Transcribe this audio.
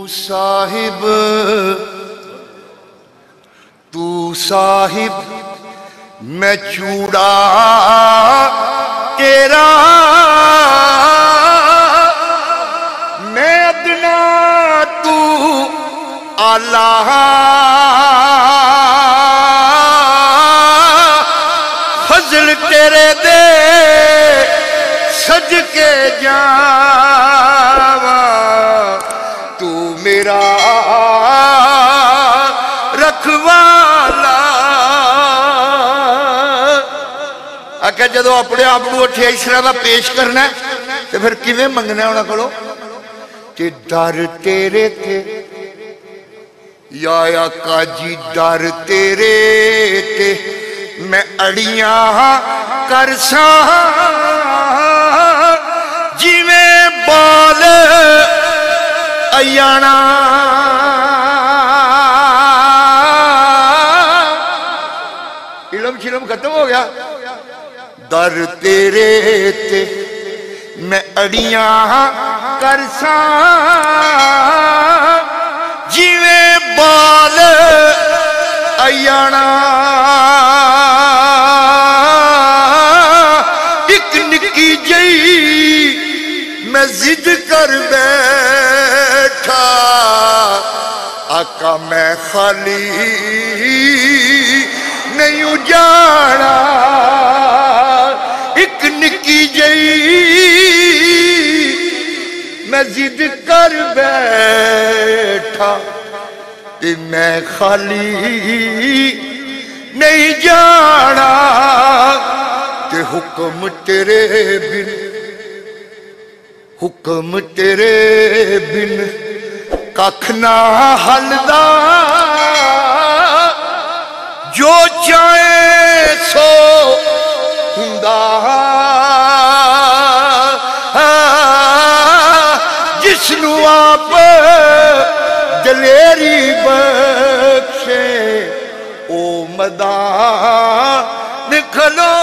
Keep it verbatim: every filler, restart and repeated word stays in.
साहिब तू साहिब मैं चूड़ा तेरा, मैं अदना तू आला, फजल तेरे दे सज के जावा, तू मेरा रखवाला। आख्या जदों अपने आप को अठिया इस तरह का पेश करना तो फिर किवें मंगना उन्हां कोलों कि डर तेरे थे या आका जी, डर तेरे ते मैं अड़ियां कर सा, जिवें बाल अयाना, इलम शिलम खत्म हो गया। दर तेरे ते मैं अड़ियां कर सा, जिवें बाल अयाना, एक निक्की जई मैं जिद कर बैठा, आका मैं खाली नहीं उजाड़ा, एक निक्की जई मैं जिद कर बैठा, ते मैं खाली नहीं जाना, ते हुक्म तेरे बिन, हुक्म तेरे बिन कख ना हलदा, जो चाहे सो हुंदा, जिसनू आप दलेरी बख्शे ओ मैदान खलो